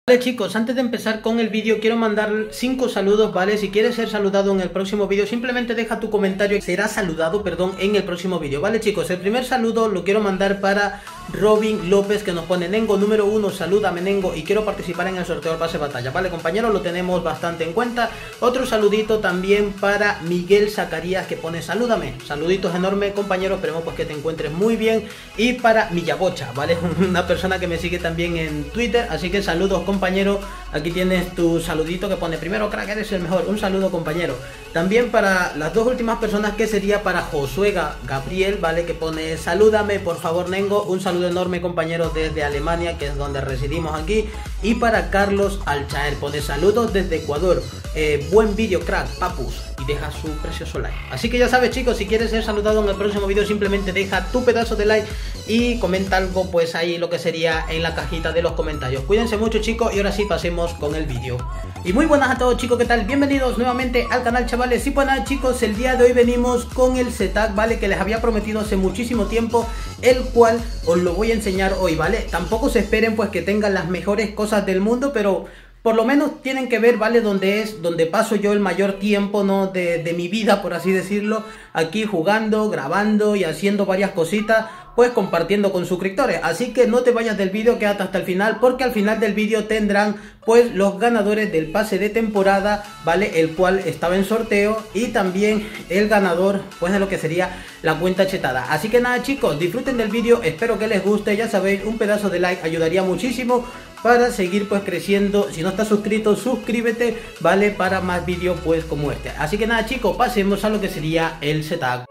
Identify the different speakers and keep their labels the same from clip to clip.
Speaker 1: Vale chicos, antes de empezar con el vídeo quiero mandar 5 saludos, ¿vale? Si quieres ser saludado en el próximo vídeo, simplemente deja tu comentario y serás saludado, perdón, en el próximo vídeo, ¿vale chicos? El primer saludo lo quiero mandar para Robin López, que nos pone: Nengo número 1, salúdame Nengo y quiero participar en el sorteo del pase de batalla, ¿vale compañeros? Lo tenemos bastante en cuenta. Otro saludito también para Miguel Zacarías, que pone: salúdame. Saluditos enormes compañeros, esperemos pues que te encuentres muy bien. Y para Miyabocha, ¿vale? Una persona que me sigue también en Twitter, así que saludos compañero, aquí tienes tu saludito que pone: primero crack, eres el mejor. Un saludo compañero. También para las dos últimas personas, que sería para Josué Gabriel, ¿vale? Que pone: salúdame por favor Nengo. Un saludo enorme compañero desde Alemania, que es donde residimos aquí. Y para Carlos Alchaer, pone: saludos desde Ecuador, buen vídeo crack, papus, y deja su precioso like. Así que ya sabes chicos, si quieres ser saludado en el próximo vídeo, simplemente deja tu pedazo de like y comenta algo pues ahí, lo que sería en la cajita de los comentarios. Cuídense mucho chicos, y ahora sí pasemos con el vídeo. Y muy buenas a todos chicos, ¿qué tal? Bienvenidos nuevamente al canal chavales. Y pues nada chicos, el día de hoy venimos con el setup, ¿vale? Que les había prometido hace muchísimo tiempo, el cual os lo voy a enseñar hoy, ¿vale? Tampoco se esperen pues que tengan las mejores cosas del mundo, pero por lo menos tienen que ver, ¿vale? Donde paso yo el mayor tiempo, ¿no? De mi vida, por así decirlo, aquí jugando, grabando y haciendo varias cositas, pues compartiendo con suscriptores. Así que no te vayas del vídeo, quédate hasta el final, porque al final del vídeo tendrán pues los ganadores del pase de temporada, ¿vale? El cual estaba en sorteo, y también el ganador pues de lo que sería la cuenta chetada. Así que nada chicos, disfruten del vídeo, espero que les guste. Ya sabéis, un pedazo de like ayudaría muchísimo para seguir pues creciendo. Si no estás suscrito, suscríbete, ¿vale? Para más vídeos pues como este. Así que nada chicos, pasemos a lo que sería el setup.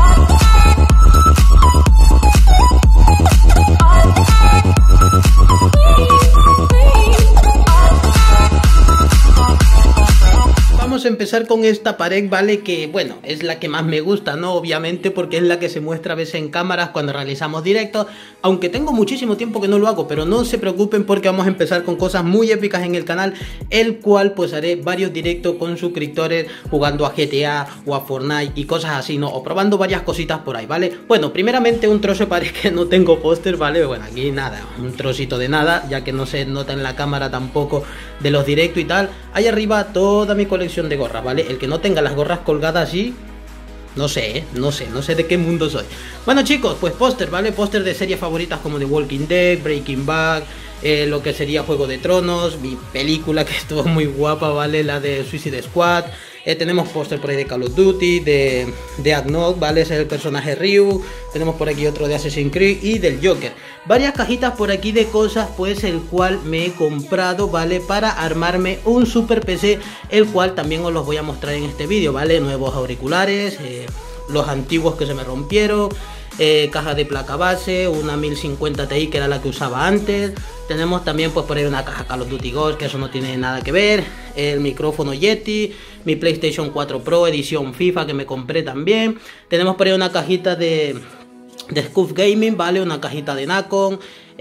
Speaker 1: Vamos a empezar con esta pared, ¿vale? Que bueno, es la que más me gusta, ¿no? Obviamente, porque es la que se muestra a veces en cámaras cuando realizamos directos. Aunque tengo muchísimo tiempo que no lo hago, pero no se preocupen porque vamos a empezar con cosas muy épicas en el canal, el cual pues haré varios directos con suscriptores jugando a GTA o a Fortnite y cosas así, ¿no? O probando varias cositas por ahí, ¿vale? Bueno, primeramente un trozo de pared que no tengo póster, ¿vale? Bueno, aquí nada, un trocito de nada, ya que no se nota en la cámara tampoco de los directos y tal. Ahí arriba toda mi colección de gorras, ¿vale? El que no tenga las gorras colgadas así, no sé, no sé de qué mundo soy. Bueno chicos, pues póster, ¿vale? Póster de series favoritas como The Walking Dead, Breaking Bad, lo que sería Juego de Tronos, mi película que estuvo muy guapa, ¿vale? La de Suicide Squad. Tenemos póster por ahí de Call of Duty, de Agnog, ¿vale? Ese es el personaje Ryu. Tenemos por aquí otro de Assassin's Creed y del Joker. Varias cajitas por aquí de cosas, pues el cual me he comprado, ¿vale? Para armarme un super PC, el cual también os los voy a mostrar en este vídeo, ¿vale? Nuevos auriculares, los antiguos que se me rompieron, caja de placa base, una 1050 Ti que era la que usaba antes. Tenemos también pues por ahí una caja Call of Duty Ghost, que eso no tiene nada que ver. El micrófono Yeti, mi PlayStation 4 Pro edición FIFA que me compré también. Tenemos por ahí una cajita de Scuf Gaming, ¿vale? Una cajita de Nacon.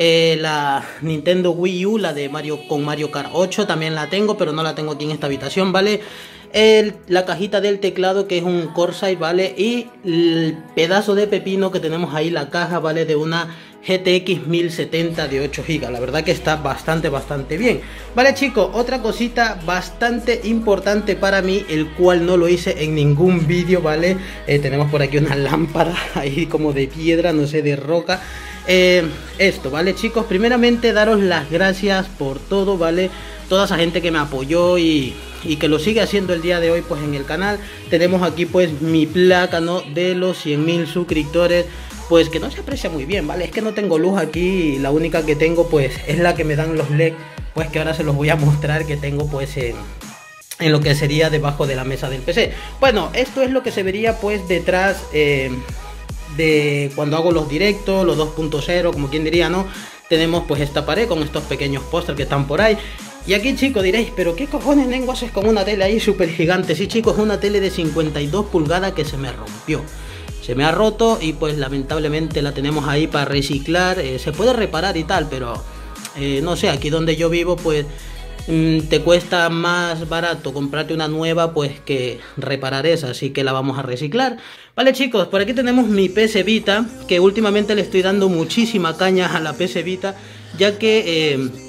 Speaker 1: La Nintendo Wii U, la de con Mario Kart 8 también la tengo, pero no la tengo aquí en esta habitación, ¿vale? La cajita del teclado, que es un Corsair, ¿vale? Y el pedazo de pepino que tenemos ahí, la caja, ¿vale? De una GTX 1070 de 8 GB. La verdad que está bastante bien. Vale chicos, otra cosita bastante importante para mí, el cual no lo hice en ningún vídeo, ¿vale? Tenemos por aquí una lámpara ahí como de piedra, no sé, de roca. Esto, ¿vale chicos? Primeramente daros las gracias por todo, ¿vale? Toda esa gente que me apoyó y que lo sigue haciendo el día de hoy pues en el canal. Tenemos aquí pues mi placa, ¿no? De los 100.000 suscriptores, pues que no se aprecia muy bien, ¿vale? Es que no tengo luz aquí, y la única que tengo pues es la que me dan los LED, pues que ahora se los voy a mostrar, que tengo pues en lo que sería debajo de la mesa del PC. Bueno, esto es lo que se vería pues detrás de cuando hago los directos, los 2.0, como quien diría, ¿no? Tenemos pues esta pared con estos pequeños pósters que están por ahí. Y aquí chicos diréis, pero qué cojones Nengo haces con una tele ahí súper gigante. Sí chicos, es una tele de 52 pulgadas que se me rompió. Se me ha roto y pues lamentablemente la tenemos ahí para reciclar. Se puede reparar y tal, pero no sé, aquí donde yo vivo pues te cuesta más barato comprarte una nueva pues que reparar esa, así que la vamos a reciclar. Vale chicos, por aquí tenemos mi PS Vita, que últimamente le estoy dando muchísima caña a la PS Vita, ya que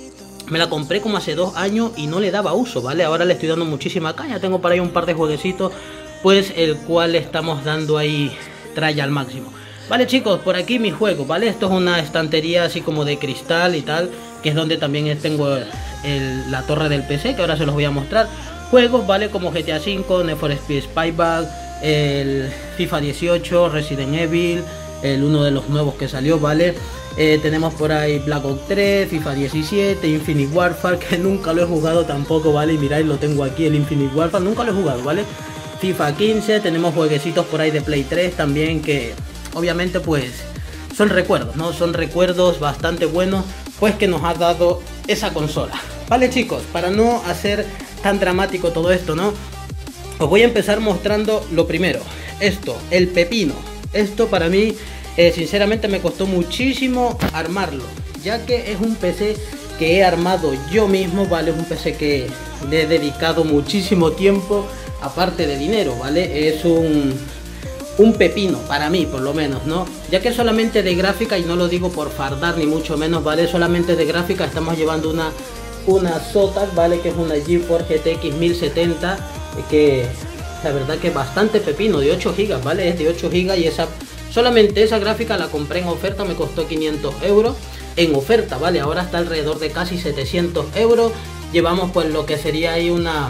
Speaker 1: Me la compré como hace 2 años y no le daba uso, ¿vale? Ahora le estoy dando muchísima caña. Tengo por ahí un par de jueguecitos, pues el cual le estamos dando ahí tralla al máximo. Vale chicos, por aquí mis juegos, ¿vale? Esto es una estantería así como de cristal y tal, que es donde también tengo la torre del PC, que ahora se los voy a mostrar. Juegos, ¿vale? Como GTA V, Need for Speed Spyback, el FIFA 18, Resident Evil, uno de los nuevos que salió, ¿vale? Tenemos por ahí Black Ops 3, FIFA 17, Infinite Warfare, que nunca lo he jugado tampoco, ¿vale? Y miráis, lo tengo aquí, el Infinite Warfare, nunca lo he jugado, ¿vale? FIFA 15, tenemos jueguecitos por ahí de Play 3 también, que obviamente pues son recuerdos, ¿no? Son recuerdos bastante buenos, pues que nos ha dado esa consola. Vale chicos, para no hacer tan dramático todo esto, ¿no? Os voy a empezar mostrando lo primero. Esto, el pepino. Esto para mí, sinceramente me costó muchísimo armarlo, ya que es un PC que he armado yo mismo, ¿vale? Es un PC que le he dedicado muchísimo tiempo, aparte de dinero, ¿vale? Es un pepino para mí, por lo menos, ¿no? Ya que solamente de gráfica, y no lo digo por fardar ni mucho menos, ¿vale? Solamente de gráfica estamos llevando una Zotac, ¿vale? Que es una GeForce GTX 1070, que la verdad que es bastante pepino, de 8 GB, ¿vale? Es de 8 GB y solamente esa gráfica la compré en oferta, me costó 500 euros en oferta, ¿vale? Ahora está alrededor de casi 700 euros. Llevamos pues lo que sería ahí una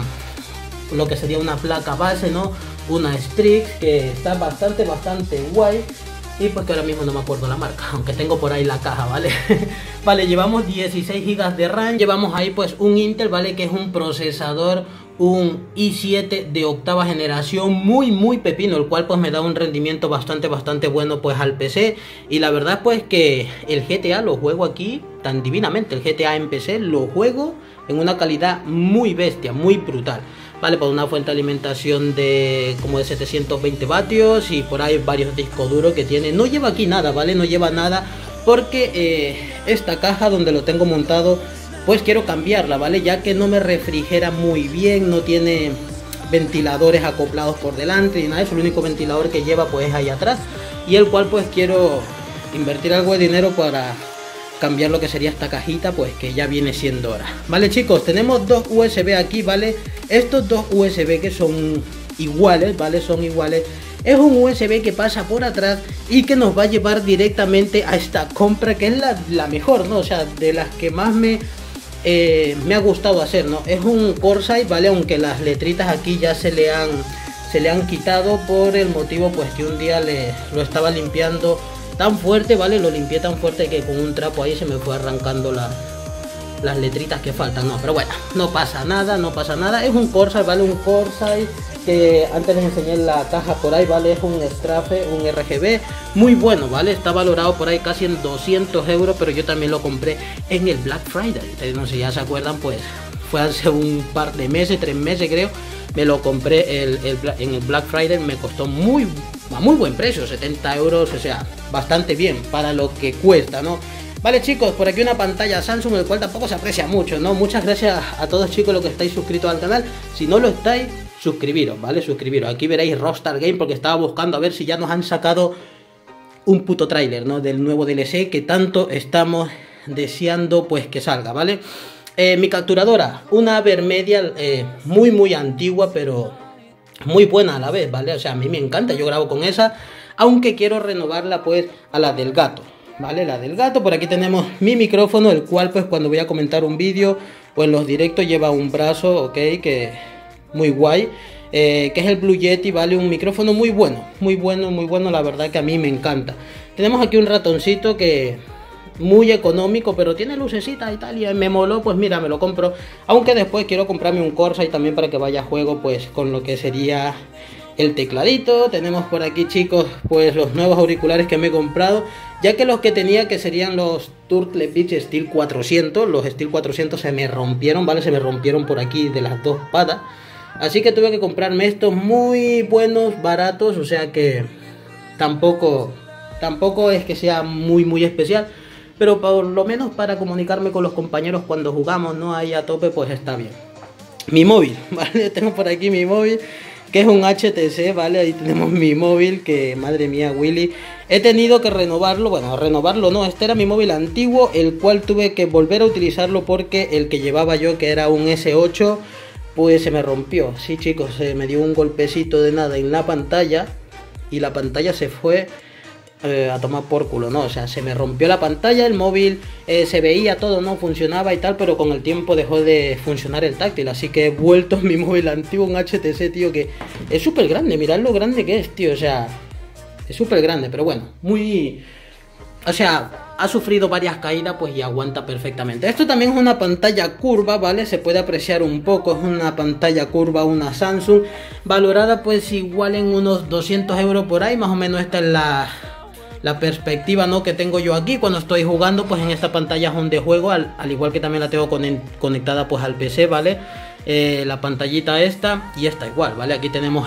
Speaker 1: placa base, ¿no? Una Strix que está bastante guay, y pues que ahora mismo no me acuerdo la marca, aunque tengo por ahí la caja, ¿vale? Vale, llevamos 16 GB de RAM, llevamos ahí pues un Intel, ¿vale? Que es un procesador, un i7 de octava generación, muy pepino, el cual pues me da un rendimiento bastante bueno pues al PC. Y la verdad pues que el GTA lo juego aquí tan divinamente, el GTA en PC lo juego en una calidad muy bestia, muy brutal. Vale, por una fuente de alimentación de como de 720 vatios y por ahí varios discos duros que tiene. No lleva aquí nada, ¿vale? No lleva nada porque esta caja donde lo tengo montado, pues quiero cambiarla, ¿vale? Ya que no me refrigera muy bien, no tiene ventiladores acoplados por delante y nada, es el único ventilador que lleva pues ahí atrás, y el cual pues quiero invertir algo de dinero para cambiar lo que sería esta cajita, pues que ya viene siendo hora. Vale chicos, tenemos dos USB aquí, ¿vale? Estos dos USB que son iguales, ¿vale? Son iguales. Es un USB que pasa por atrás y que nos va a llevar directamente a esta compra, que es la mejor, ¿no? O sea, de las que más me ha gustado hacer, ¿no? Es un Corsair, ¿vale? Aunque las letritas aquí ya se le han quitado por el motivo pues que un día lo estaba limpiando tan fuerte, ¿vale? Lo limpié tan fuerte que con un trapo ahí se me fue arrancando las letritas que faltan, ¿no? Pero bueno, no pasa nada. Es un Corsair, ¿vale? Un Corsair que antes les enseñé la caja por ahí, ¿vale? Es un Strafe, un RGB muy bueno, ¿vale? Está valorado por ahí casi en 200 euros, pero yo también lo compré en el Black Friday. Ustedes no sé si ya se acuerdan, pues fue hace un par de meses, 3 meses creo. Me lo compré en el Black Friday, me costó a muy buen precio, 70 euros, o sea, bastante bien para lo que cuesta, ¿no? Vale chicos, por aquí una pantalla Samsung, el cual tampoco se aprecia mucho, ¿no? Muchas gracias a todos chicos los que estáis suscritos al canal. Si no lo estáis, suscribiros, ¿vale? Suscribiros. Aquí veréis Rockstar Game, porque estaba buscando a ver si ya nos han sacado un puto tráiler, ¿no? Del nuevo DLC que tanto estamos deseando pues que salga, ¿vale? Mi capturadora, una Avermedia muy antigua, pero muy buena a la vez, ¿vale? O sea, a mí me encanta, yo grabo con esa, aunque quiero renovarla pues a la del gato, ¿vale? La del gato. Por aquí tenemos mi micrófono, el cual pues cuando voy a comentar un vídeo o en los directos lleva un brazo, ok, que muy guay, que es el Blue Yeti, ¿vale? Un micrófono muy bueno, la verdad que a mí me encanta. Tenemos aquí un ratoncito que muy económico, pero tiene lucecita y tal, y me moló, pues mira, me lo compro. Aunque después quiero comprarme un Corsair también para que vaya a juego pues con lo que sería el tecladito. Tenemos por aquí chicos pues los nuevos auriculares que me he comprado, ya que los que tenía, que serían los Turtle Beach Steel 400, los Steel 400 se me rompieron, ¿vale? Se me rompieron por aquí de las dos patas, así que tuve que comprarme estos muy buenos, baratos, o sea que tampoco es que sea muy especial, pero por lo menos para comunicarme con los compañeros cuando jugamos, ¿no? Ahí a tope, pues está bien. Mi móvil, ¿vale? Tengo por aquí mi móvil, que es un HTC, ¿vale? Ahí tenemos mi móvil, que madre mía, Willy, he tenido que renovarlo, bueno, renovarlo no, este era mi móvil antiguo, el cual tuve que volver a utilizarlo porque el que llevaba yo, que era un S8, pues se me rompió. Sí, chicos, se me dio un golpecito de nada en la pantalla y la pantalla se fue a tomar por culo, ¿no? O sea, se me rompió la pantalla, el móvil se veía todo, no funcionaba y tal, pero con el tiempo dejó de funcionar el táctil, así que he vuelto mi móvil antiguo, un HTC, tío, que es súper grande, mirad lo grande que es, tío, o sea, es súper grande, pero bueno, muy... O sea, ha sufrido varias caídas, pues y aguanta perfectamente. Esto también es una pantalla curva, ¿vale? Se puede apreciar un poco, es una pantalla curva, una Samsung, valorada pues igual en unos 200 euros por ahí, más o menos esta es la perspectiva, ¿no?, que tengo yo aquí cuando estoy jugando pues en esta pantalla donde juego, al igual que también la tengo conectada pues al PC, ¿vale? La pantallita esta y esta igual, ¿vale? Aquí tenemos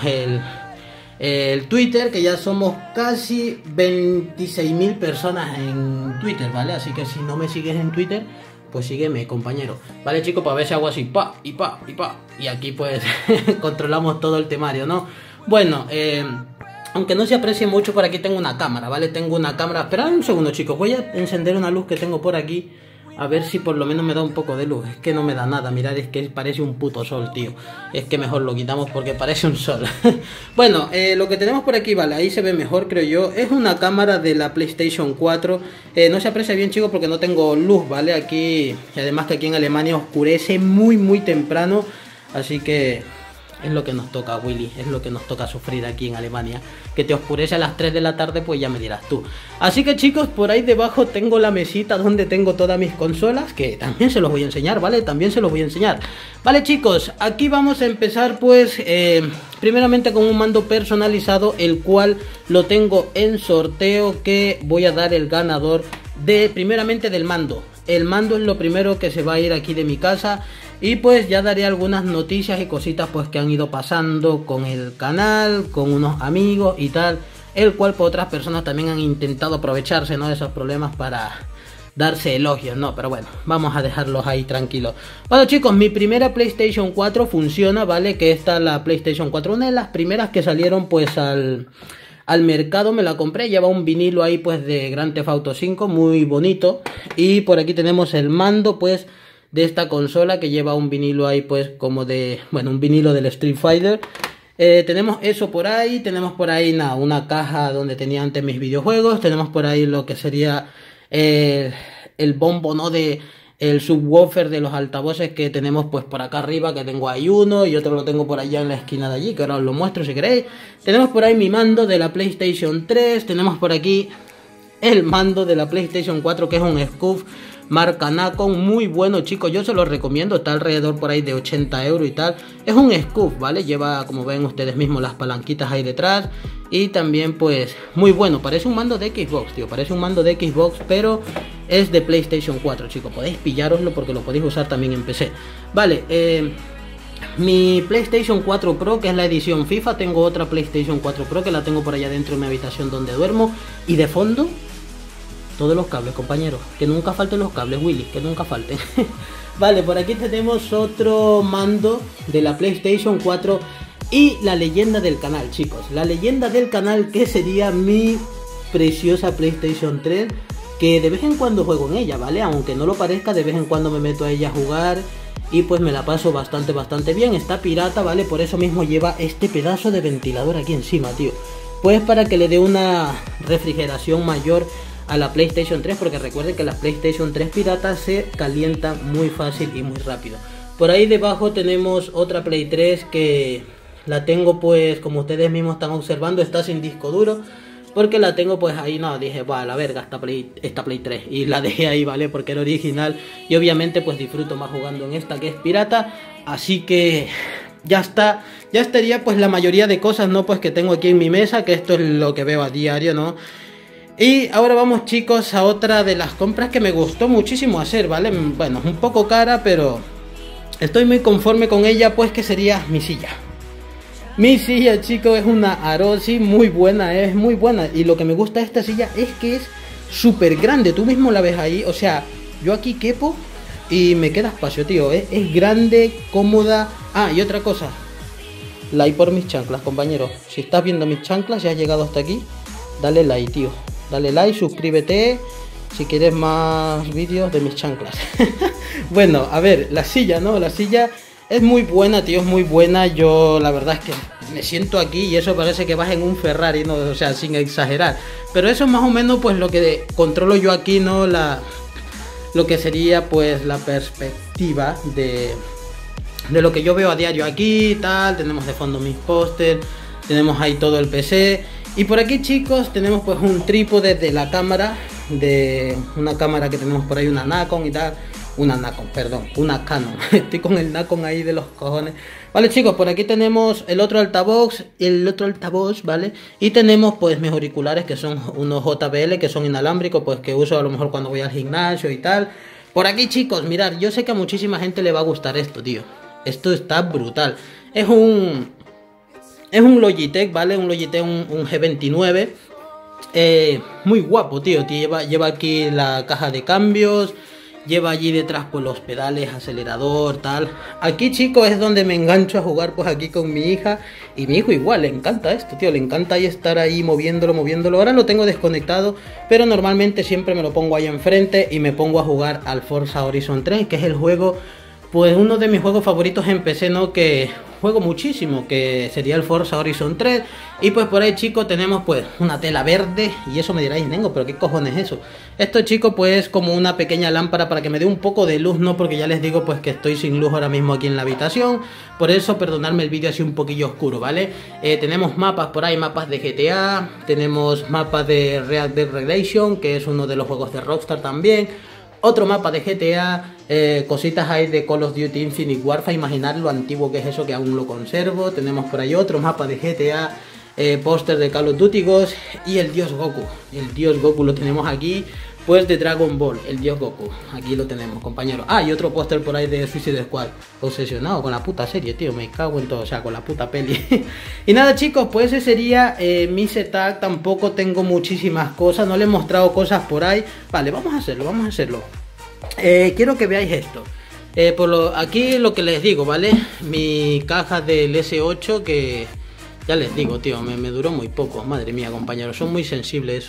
Speaker 1: el Twitter, que ya somos casi 26.000 personas en Twitter, ¿vale? Así que si no me sigues en Twitter, pues sígueme, compañero, ¿vale, chicos? Para ver si hago así, pa, y pa, y pa, y aquí pues controlamos todo el temario, ¿no? Bueno, aunque no se aprecie mucho, por aquí tengo una cámara, ¿vale? Tengo una cámara... Esperad un segundo, chicos. Voy a encender una luz que tengo por aquí. A ver si por lo menos me da un poco de luz. Es que no me da nada. Mirad, es que parece un puto sol, tío. Es que mejor lo quitamos porque parece un sol. Bueno, lo que tenemos por aquí, vale, ahí se ve mejor, creo yo. Es una cámara de la PlayStation 4. No se aprecia bien, chicos, porque no tengo luz, ¿vale? Aquí... Y además que aquí en Alemania oscurece muy, muy temprano. Así que... es lo que nos toca, Willy, es lo que nos toca sufrir aquí en Alemania, que te oscurece a las 3 de la tarde, pues ya me dirás tú. Así que, chicos, por ahí debajo tengo la mesita donde tengo todas mis consolas, que también se los voy a enseñar, ¿vale? También se los voy a enseñar. Vale, chicos, aquí vamos a empezar pues primeramente con un mando personalizado, el cual lo tengo en sorteo, que voy a dar el ganador primeramente del mando. El mando es lo primero que se va a ir aquí de mi casa. Y pues ya daré algunas noticias y cositas pues que han ido pasando con el canal, con unos amigos y tal, el cual por otras personas también han intentado aprovecharse, ¿no?, de esos problemas para darse elogios, ¿no? Pero bueno, vamos a dejarlos ahí tranquilos. Bueno, chicos, mi primera PlayStation 4 funciona, ¿vale? Que esta es la PlayStation 4, una de las primeras que salieron pues al mercado. Me la compré, lleva un vinilo ahí pues de Grand Theft Auto 5, muy bonito. Y por aquí tenemos el mando pues de esta consola, que lleva un vinilo ahí pues como de, bueno, un vinilo del Street Fighter. Tenemos eso por ahí, tenemos por ahí nada, una caja donde tenía antes mis videojuegos, tenemos por ahí lo que sería el bombo, ¿no?, de el subwoofer de los altavoces que tenemos pues por acá arriba, que tengo ahí uno y otro lo tengo por allá en la esquina de allí, que ahora os lo muestro si queréis. Tenemos por ahí mi mando de la PlayStation 3, tenemos por aquí el mando de la PlayStation 4, que es un Scuf marca Nacon, muy bueno, chicos, yo se lo recomiendo, está alrededor por ahí de 80 euros y tal. Es un Scuf, ¿vale? Lleva, como ven ustedes mismos, las palanquitas ahí detrás. Y también pues muy bueno, parece un mando de Xbox, tío, parece un mando de Xbox, pero es de PlayStation 4, chicos. Podéis pillároslo porque lo podéis usar también en PC. Vale, mi PlayStation 4 Pro, que es la edición FIFA. Tengo otra PlayStation 4 Pro que la tengo por allá dentro de mi habitación donde duermo. Y de fondo, todos los cables, compañeros. Que nunca falten los cables, Willy, que nunca falten. Vale, por aquí tenemos otro mando de la PlayStation 4 y la leyenda del canal, chicos. La leyenda del canal, que sería mi preciosa PlayStation 3, que de vez en cuando juego en ella, ¿vale? Aunque no lo parezca, de vez en cuando me meto a ella a jugar y pues me la paso bastante bien. Está pirata, ¿vale? Por eso mismo lleva este pedazo de ventilador aquí encima, tío. Pues para que le dé una refrigeración mayor a la PlayStation 3, porque recuerden que las PlayStation 3 piratas se calientan muy fácil y muy rápido. Por ahí debajo tenemos otra Play 3 que la tengo pues, como ustedes mismos están observando, está sin disco duro, porque la tengo pues ahí, no, dije, va a la verga esta Play 3 y la dejé ahí, ¿vale? Porque era original y obviamente pues disfruto más jugando en esta que es pirata. Así que ya está, ya estaría pues la mayoría de cosas, ¿no?, pues que tengo aquí en mi mesa, que esto es lo que veo a diario, ¿no? Y ahora vamos, chicos, a otra de las compras que me gustó muchísimo hacer, ¿vale? Bueno, un poco cara, pero estoy muy conforme con ella, pues que sería mi silla. Mi silla, chicos, es una Arosi, muy buena, es muy buena. Y lo que me gusta de esta silla es que es súper grande, tú mismo la ves ahí. O sea, yo aquí quepo y me queda espacio, tío. Es grande, cómoda. Ah, y otra cosa, like por mis chanclas, compañero. Si estás viendo mis chanclas y has llegado hasta aquí, dale like, tío. Dale like, suscríbete si quieres más vídeos de mis chanclas. Bueno, a ver, la silla, ¿no? La silla es muy buena, tío, es muy buena. Yo la verdad es que me siento aquí y eso parece que vas en un Ferrari, ¿no? O sea, sin exagerar. Pero eso es más o menos pues lo que controlo yo aquí, ¿no? Lo que sería pues la perspectiva de lo que yo veo a diario aquí y tal. Tenemos de fondo mis pósters, tenemos ahí todo el PC. Y por aquí, chicos, tenemos pues un trípode de la cámara, de una cámara que tenemos por ahí, una Nikon y tal. Una Nikon, perdón, una Canon. Estoy con el Nikon ahí de los cojones. Vale, chicos, por aquí tenemos el otro altavoz, ¿vale? Y tenemos pues mis auriculares, que son unos JBL, que son inalámbricos, pues que uso a lo mejor cuando voy al gimnasio y tal. Por aquí, chicos, mirad, yo sé que a muchísima gente le va a gustar esto, tío. Esto está brutal. Es un Logitech, ¿vale? Un Logitech, un G29. Muy guapo, tío. Lleva aquí la caja de cambios. Lleva allí detrás pues los pedales, acelerador, tal. Aquí, chicos, es donde me engancho a jugar pues aquí con mi hija. Y mi hijo igual, le encanta esto, tío. Le encanta ahí estar ahí moviéndolo. Ahora lo tengo desconectado, pero normalmente siempre me lo pongo ahí enfrente y me pongo a jugar al Forza Horizon 3, que es el juego, pues uno de mis juegos favoritos en PC, ¿no? Que juego muchísimo, que sería el Forza Horizon 3. Y pues por ahí, chicos, tenemos pues una tela verde. Y eso me diráis, Nengo, pero qué cojones es eso. Esto, chicos, pues como una pequeña lámpara para que me dé un poco de luz, ¿no? Porque ya les digo pues que estoy sin luz ahora mismo aquí en la habitación. Por eso, perdonadme el vídeo así un poquillo oscuro, ¿vale? Tenemos mapas por ahí, mapas de GTA. Tenemos mapas de Red Dead Redemption, que es uno de los juegos de Rockstar también. Otro mapa de GTA, cositas ahí de Call of Duty Infinite Warfare. Imaginar lo antiguo que es eso, que aún lo conservo. Tenemos por ahí otro mapa de GTA, póster de Call of Duty Ghost y el Dios Goku. El Dios Goku lo tenemos aquí, pues de Dragon Ball, el Dios Goku. Aquí lo tenemos, compañero. Ah, y otro póster por ahí de Suicide Squad. Obsesionado con la puta serie, tío, me cago en todo, o sea, con la puta peli. Y nada, chicos, pues ese sería mi setup. Tampoco tengo muchísimas cosas, no les he mostrado cosas por ahí. Vale, vamos a hacerlo. Quiero que veáis esto. Aquí lo que les digo, ¿vale? Mi caja del S8, que ya les digo, tío, me duró muy poco. Madre mía, compañeros, son muy sensibles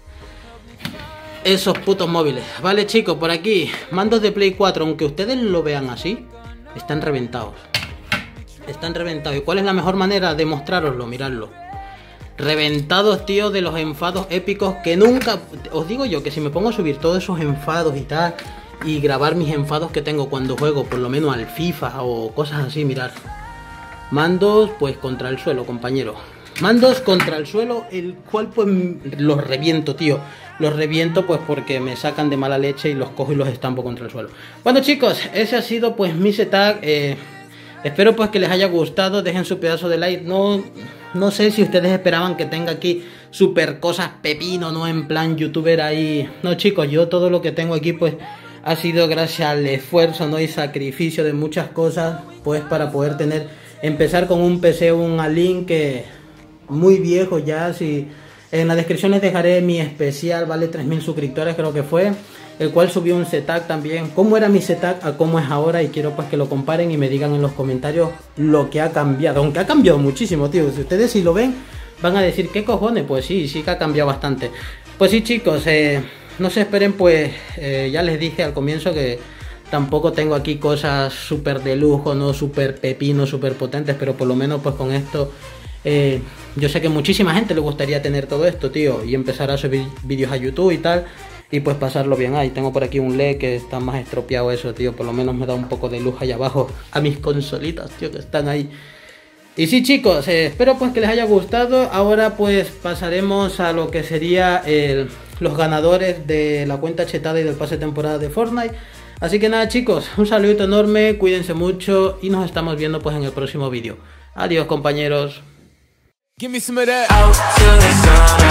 Speaker 1: esos putos móviles. Vale, chicos, por aquí mandos de Play 4, aunque ustedes lo vean así, están reventados. Están reventados. ¿Y cuál es la mejor manera de mostraroslo? Miradlo. Reventados, tío, de los enfados épicos que nunca... Os digo yo que si me pongo a subir todos esos enfados y tal, y grabar mis enfados que tengo cuando juego, por lo menos al FIFA o cosas así, mirad. Mandos pues contra el suelo, compañero. Mandos contra el suelo, el cual pues los reviento, tío. Los reviento pues porque me sacan de mala leche y los cojo y los estampo contra el suelo. Bueno, chicos, ese ha sido pues mi setup. Espero pues que les haya gustado. Dejen su pedazo de like. No sé si ustedes esperaban que tenga aquí super cosas pepino, no en plan youtuber ahí. No, chicos, yo todo lo que tengo aquí pues ha sido gracias al esfuerzo, ¿no? Y sacrificio de muchas cosas, pues para poder empezar con un PC, un Alink que muy viejo ya. Si en la descripción les dejaré mi especial, vale, 3000 suscriptores creo que fue, el cual subí un setup también, cómo era mi setup a cómo es ahora, y quiero pues que lo comparen y me digan en los comentarios lo que ha cambiado, aunque ha cambiado muchísimo, tío. Si ustedes si lo ven van a decir, ¿qué cojones? Pues sí que ha cambiado bastante. Pues sí, chicos, no se esperen, pues ya les dije al comienzo que tampoco tengo aquí cosas súper de lujo, no súper pepino, súper potentes, pero por lo menos pues con esto yo sé que muchísima gente le gustaría tener todo esto, tío, y empezar a subir vídeos a YouTube y tal, y pues pasarlo bien. Ahí tengo por aquí un LED que está más estropeado eso, tío, por lo menos me da un poco de luz allá abajo a mis consolitas, tío, que están ahí. Y sí, chicos, espero pues que les haya gustado. Ahora pues pasaremos a lo que sería los ganadores de la cuenta chetada y del pase de temporada de Fortnite. Así que nada, chicos, un saludito enorme, cuídense mucho y nos estamos viendo pues en el próximo vídeo. Adiós, compañeros. Give me some of that. Out to the sun.